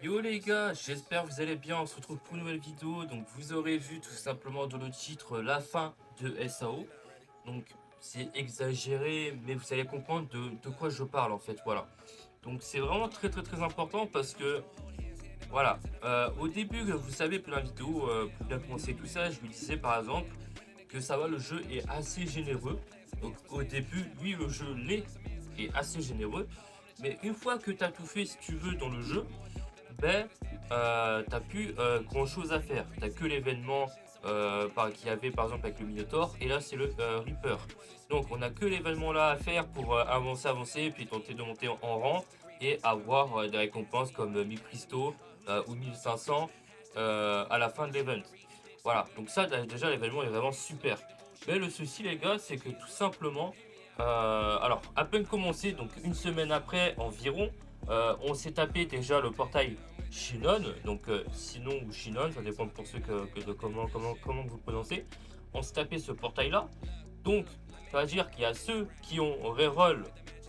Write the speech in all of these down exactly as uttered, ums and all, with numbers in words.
Yo les gars, j'espère que vous allez bien, on se retrouve pour une nouvelle vidéo. Donc vous aurez vu tout simplement dans le titre la fin de S A O. Donc c'est exagéré, mais vous allez comprendre de, de quoi je parle en fait, voilà. Donc c'est vraiment très très très important parce que, voilà, euh, au début, vous savez, pour la vidéo, euh, pour bien commencer tout ça, je vous disais par exemple que ça va, le jeu est assez généreux. Donc au début, oui, le jeu l'est, est assez généreux. Mais une fois que tu as tout fait, si tu veux, dans le jeu, ben, euh, t'as plus euh, grand chose à faire. T'as que l'événement euh, qu'il y avait par exemple avec le Minotaur, et là c'est le euh, Reaper. Donc on a que l'événement là à faire pour euh, avancer, avancer, puis tenter de monter en, en rang et avoir euh, des récompenses comme euh, mille cristaux euh, ou mille cinq cents euh, à la fin de l'event. Voilà, donc ça déjà l'événement est vraiment super. Mais le souci les gars, c'est que tout simplement, euh, alors à peine commencé, donc une semaine après environ, euh, on s'est tapé déjà le portail Shinon, donc euh, Sinon ou Shinon, ça dépend pour ceux que, que de comment, comment, comment vous prononcez. On s'est tapé ce portail là. Donc, ça veut dire qu'il y a ceux qui ont reroll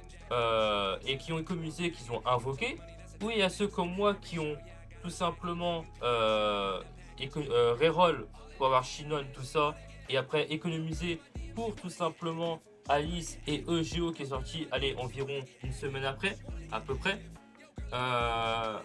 euh, et qui ont économisé, qui ont invoqué, ou il y a ceux comme moi qui ont tout simplement euh, euh, reroll pour avoir Shinon, tout ça, et après économiser pour tout simplement Alice et E G O qui est sorti, allez, environ une semaine après, à peu près. Euh,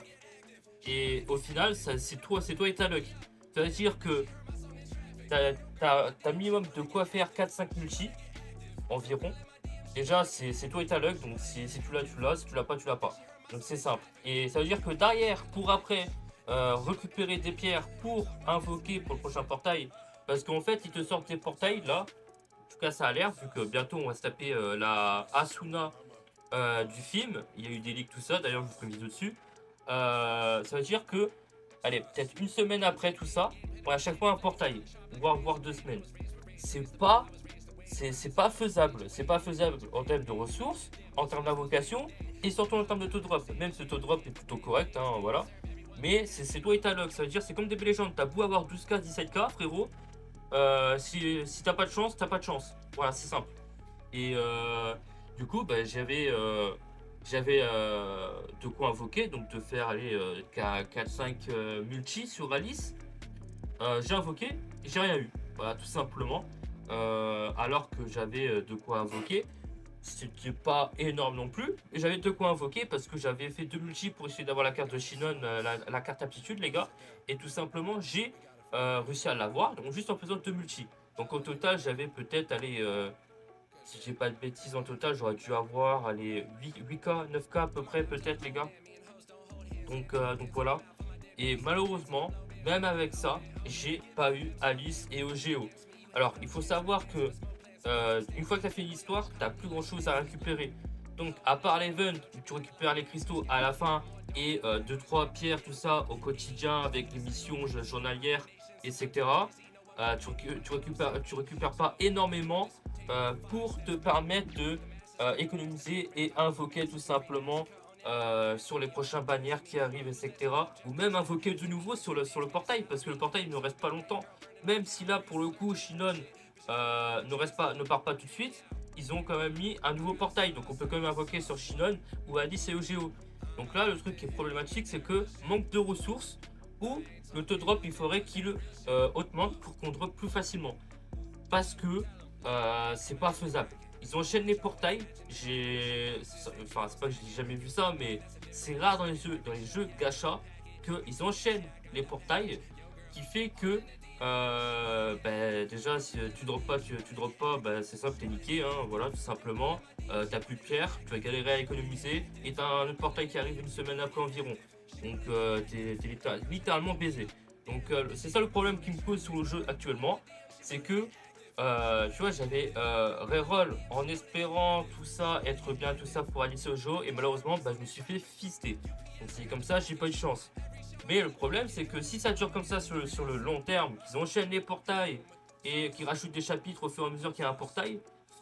et au final, c'est toi, c'est toi et ta luck. Ça veut dire que t'as as, minimum de quoi faire quatre cinq multi environ. Déjà, c'est toi et ta luck, donc si, si tu l'as, tu l'as, si tu l'as pas, tu l'as pas. Donc c'est simple. Et ça veut dire que derrière, pour après euh, récupérer des pierres pour invoquer pour le prochain portail, parce qu'en fait, ils te sortent des portails là. En tout cas, ça a l'air, vu que bientôt on va se taper euh, la Asuna euh, du film. Il y a eu des leaks, tout ça. D'ailleurs, je vous ferai une vidéo dessus. Euh, ça veut dire que, allez, peut-être une semaine après tout ça, on a à chaque fois un portail, voire, voire deux semaines. C'est pas, c'est pas faisable. C'est pas faisable en termes de ressources, en termes d'invocation, et surtout en termes de taux de drop. Même ce taux de drop est plutôt correct, hein, voilà. Mais c'est toi et ta log. Ça veut dire c'est comme des légendes. T'as beau avoir douze K, dix-sept K, frérot. Euh, si si t'as pas de chance, t'as pas de chance. Voilà, c'est simple. Et euh, du coup, bah, j'avais euh, j'avais euh, de quoi invoquer, donc de faire aller euh, quatre cinq euh, multi sur Alice. Euh, j'ai invoqué, j'ai rien eu. Voilà, tout simplement. Euh, alors que j'avais euh, de quoi invoquer. C'était pas énorme non plus. J'avais de quoi invoquer parce que j'avais fait deux multi pour essayer d'avoir la carte de Shinon, euh, la, la, carte aptitude, les gars. Et tout simplement, j'ai euh, réussi à l'avoir, donc juste en faisant deux multi. Donc au total, j'avais peut-être allé. Euh, si j'ai pas de bêtises, en total, j'aurais dû avoir allez, huit K, neuf K à peu près, peut-être, les gars. Donc, euh, donc voilà. Et malheureusement, même avec ça, j'ai pas eu Alice et O G O. Alors, il faut savoir que euh, une fois que tu as fait l'histoire, tu n'as plus grand chose à récupérer. Donc, à part l'event où tu récupères les cristaux à la fin et deux trois pierres, tout ça au quotidien avec les missions journalières, et cetera. Euh, tu, tu, récupères, tu récupères pas énormément euh, pour te permettre de euh, économiser et invoquer tout simplement euh, sur les prochains bannières qui arrivent, et cetera. Ou même invoquer de nouveau sur le, sur le portail, parce que le portail ne reste pas longtemps. Même si là, pour le coup, Shinon euh, ne, reste pas, ne part pas tout de suite, ils ont quand même mis un nouveau portail. Donc on peut quand même invoquer sur Shinon ou Alice et O G O. Donc là, le truc qui est problématique, c'est que manque de ressources ou le taux de drop, il faudrait qu'il euh, augmente pour qu'on drop plus facilement. Parce que euh, c'est pas faisable. Ils enchaînent les portails. J'ai, enfin, c'est pas que j'ai jamais vu ça, mais c'est rare dans les jeux, dans les jeux gacha qu'ils enchaînent les portails, qui fait que euh, bah, déjà si tu drops pas, tu, tu drops pas, bah, c'est simple, t'es niqué, hein, voilà, tout simplement. Euh, t'as plus de pierre, tu vas galérer à économiser, et t'as un autre portail qui arrive une semaine après environ. Donc euh, t'es littéralement baisé. Donc euh, c'est ça le problème qui me pose sur le jeu actuellement, c'est que euh, tu vois, j'avais euh, reroll en espérant tout ça, être bien tout ça pour Alice Ojo, et malheureusement, bah, je me suis fait fister. Donc c'est comme ça, j'ai pas eu de chance. Mais le problème, c'est que si ça dure comme ça sur le, sur le long terme, qu'ils enchaînent les portails et qu'ils rajoutent des chapitres au fur et à mesure qu'il y a un portail,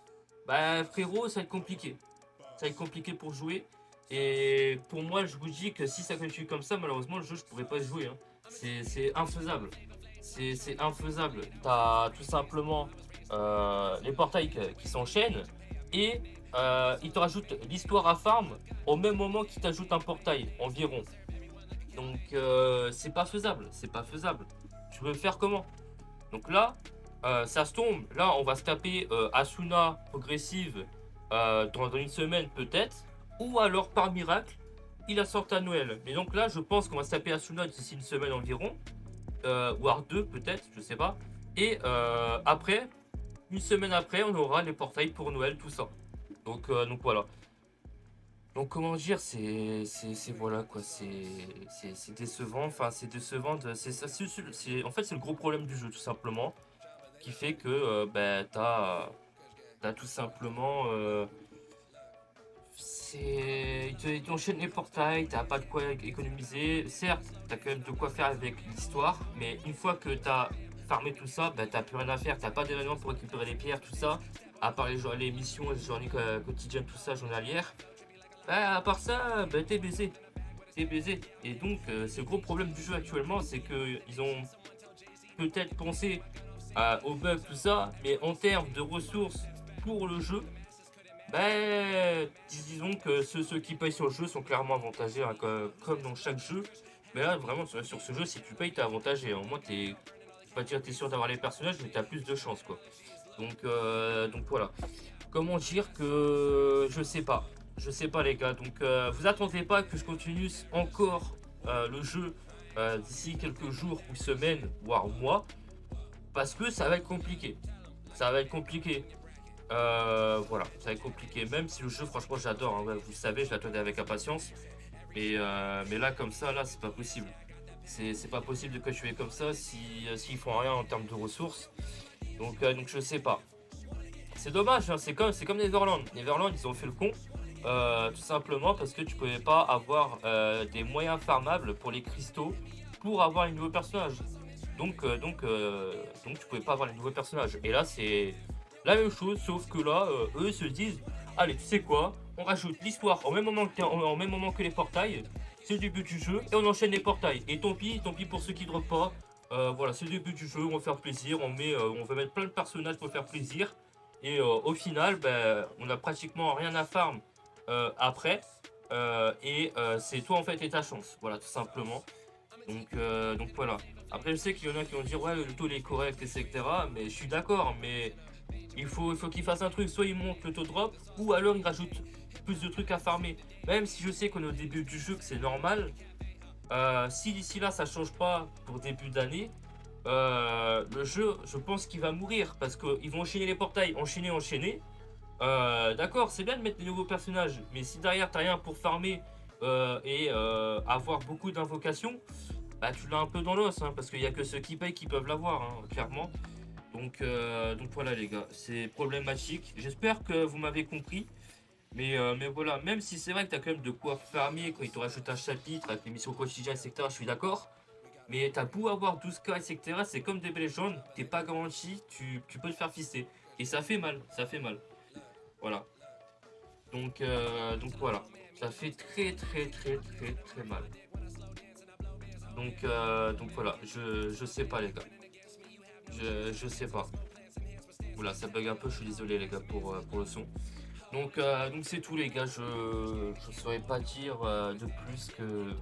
bah frérot, ça va être compliqué. Ça va être compliqué pour jouer. Et pour moi, je vous dis que si ça continue comme ça, malheureusement, le jeu, je pourrais pas jouer. Hein. C'est infaisable. C'est infaisable. T'as tout simplement euh, les portails qui s'enchaînent et euh, ils te rajoutent l'histoire à farm au même moment qu'ils t'ajoutent un portail environ. Donc euh, c'est pas faisable, c'est pas faisable. Tu veux faire comment? Donc là, euh, ça se tombe. Là, on va se taper euh, Asuna progressive euh, dans, dans une semaine peut-être. Ou alors par miracle, il la sort à Noël. Mais donc là, je pense qu'on va se taper Asuna d'ici une semaine environ. Euh, voire deux peut-être, je sais pas. Et euh, après, une semaine après, on aura les portails pour Noël, tout ça. Donc, euh, donc voilà. Donc comment dire, c'est c'est c'est- voilà quoi, c'est c'est c'est décevant, enfin c'est décevant de c'est ça c'est c'est- c'est- en fait c'est le gros problème du jeu tout simplement qui fait que euh, ben t'as t'as tout simplement euh, c'est ils te- ils t'enchaînent les portails, t'as pas de quoi économiser. Certes, t'as quand même de quoi faire avec l'histoire, mais une fois que t'as farmé tout ça, ben t'as plus rien à faire, t'as pas d'événements pour récupérer les pierres, tout ça, à part les, jour- les missions, les journées euh, quotidiennes, tout ça, journalières. Bah, à part ça, bah, t'es baisé. T'es baisé. Et donc, euh, c'est le gros problème du jeu actuellement, c'est que ils ont peut-être pensé à, aux bugs, tout ça, mais en termes de ressources pour le jeu, bah, dis- disons que ceux, ceux qui payent sur le jeu sont clairement avantagés, hein, comme, comme dans chaque jeu. Mais là, vraiment, sur, sur ce jeu, si tu payes, t'es avantagé. Au moins, t'es, je vais pas dire t'es sûr d'avoir les personnages, mais t'as plus de chance, quoi. Donc, euh, donc voilà. Comment dire que je sais pas. Je sais pas les gars. Donc euh, vous attendez pas que je continue encore euh, le jeu euh, d'ici quelques jours ou semaines, voire mois. Parce que ça va être compliqué. Ça va être compliqué. Euh, voilà, ça va être compliqué. Même si le jeu, franchement, j'adore. Hein. Ouais, vous le savez, je l'attendais avec impatience. Mais, euh, mais là, comme ça, là, c'est pas possible. C'est c'est pas possible de continuer comme ça si euh, s'ils font rien en termes de ressources. Donc, euh, donc je sais pas. C'est dommage, hein, c'est comme, c'est comme Neverland. Neverland, ils ont fait le con, euh, tout simplement parce que tu pouvais pas avoir euh, des moyens farmables pour les cristaux pour avoir les nouveaux personnages. Donc, euh, donc, euh, donc tu pouvais pas avoir les nouveaux personnages. Et là, c'est la même chose, sauf que là, euh, eux se disent, allez, tu sais quoi, on rajoute l'histoire au même moment que, en, en même moment que les portails. C'est le début du jeu et on enchaîne les portails. Et tant pis, tant pis pour ceux qui ne pas. Euh, voilà, c'est le début du jeu, on va faire plaisir, on met, euh, on va mettre plein de personnages pour faire plaisir. Et euh, au final, ben, on a pratiquement rien à farm euh, après. Euh, et euh, c'est toi en fait et ta chance. Voilà, tout simplement. Donc, euh, donc voilà. Après, je sais qu'il y en a qui vont dire ouais, le taux il est correct, et cetera. Mais je suis d'accord, mais il faut, il faut qu'il fasse un truc. Soit il monte le taux drop, ou alors il rajoute plus de trucs à farmer. Même si je sais qu'on est au début du jeu, que c'est normal. Euh, si d'ici là ça change pas pour début d'année, euh, le jeu, je pense qu'il va mourir parce qu'ils vont enchaîner les portails, enchaîner, enchaîner. Euh, D'accord, c'est bien de mettre des nouveaux personnages, mais si derrière t'as rien pour farmer euh, et euh, avoir beaucoup d'invocations, bah tu l'as un peu dans l'os, hein, parce qu'il y a que ceux qui payent qui peuvent l'avoir, hein, clairement. Donc, euh, donc voilà les gars, c'est problématique. J'espère que vous m'avez compris. Mais, euh, mais voilà, même si c'est vrai que t'as quand même de quoi farmer quand ils te rajoutent un chapitre avec les missions quotidiennes, et cetera. Je suis d'accord. Mais t'as beau avoir douze K, et cetera. C'est comme des Legends, t'es pas garanti, tu, tu peux te faire fister. Et ça fait mal, ça fait mal. Voilà. Donc, euh, donc voilà. Ça fait très très très très très mal. Donc, euh, donc voilà, je, je sais pas les gars. Je, je sais pas. Oula, ça bug un peu, je suis désolé les gars pour, euh, pour le son. Donc, euh, donc c'est tout les gars, je ne saurais pas dire euh, de plus que...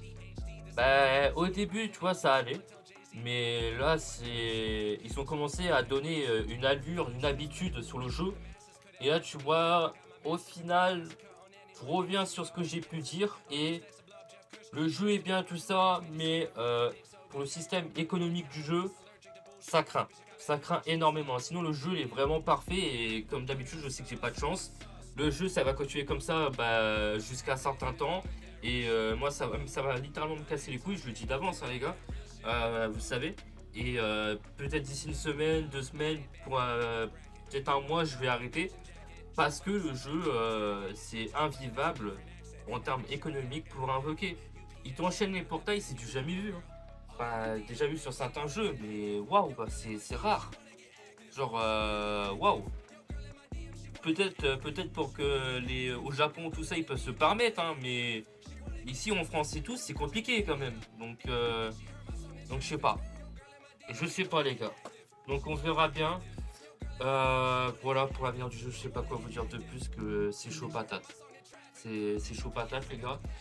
Bah, au début, tu vois, ça allait. Mais là, c'est... Ils ont commencé à donner euh, une allure, une habitude sur le jeu. Et là, tu vois, au final, je reviens sur ce que j'ai pu dire. Et le jeu est bien, tout ça. Mais euh, pour le système économique du jeu, ça craint. Ça craint énormément. Sinon, le jeu il est vraiment parfait. Et comme d'habitude, je sais que j'ai pas de chance. Le jeu, ça va continuer comme ça bah, jusqu'à un certain temps. Et euh, moi, ça, va- ça va littéralement me casser les couilles. Je le dis d'avance, hein, les gars. Euh, vous savez. Et euh, peut-être d'ici une semaine, deux semaines, pour euh, peut-être un mois, je vais arrêter. Parce que le jeu, euh, c'est invivable en termes économiques pour invoquer. Il t'enchaîne les portails, c'est du jamais vu. Hein. Enfin, déjà vu sur certains jeux, mais waouh, bah, c'est c'est rare. Genre, euh, waouh. Peut-être euh, peut-être pour que les au Japon, tout ça, ils peuvent se permettre, hein, mais ici en France et tout, c'est compliqué quand même. Donc, euh, donc je sais pas. Je sais pas, les gars. Donc, on verra bien. Euh, voilà, pour l'avenir du jeu, je sais pas quoi vous dire de plus que c'est chaud patate. C'est c'est chaud patate, les gars.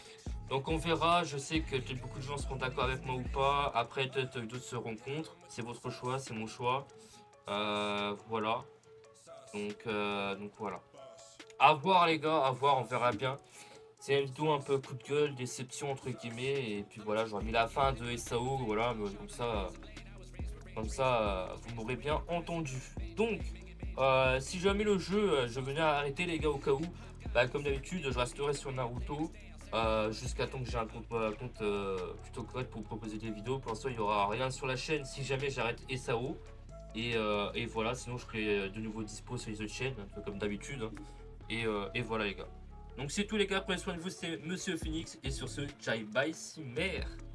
Donc on verra, je sais que peut-être beaucoup de gens seront d'accord avec moi ou pas. Après peut-être d'autres se rencontrent. C'est votre choix, c'est mon choix. Euh, voilà. Donc, euh, donc voilà. À voir les gars, à voir, on verra bien. C'est une vidéo un peu coup de gueule, déception entre guillemets. Et puis voilà, j'aurais mis la fin de S A O, voilà, mais comme ça, comme ça, euh, vous m'aurez bien entendu. Donc, euh, si jamais le jeu, euh, je venais à arrêter les gars au cas où, bah, comme d'habitude, je resterai sur Naruto. Euh, jusqu'à temps que j'ai un compte, euh, compte euh, plutôt correct pour vous proposer des vidéos. Pour l'instant, il n'y aura rien sur la chaîne si jamais j'arrête S A O. Et, euh, et voilà, sinon je serai de nouveau dispo sur les autres chaînes, un peu comme d'habitude. Hein. Et, euh, et voilà les gars. Donc c'est tout les gars, prenez soin de vous, c'est Monsieur Phoenix. Et sur ce, ciao, bye, si mère.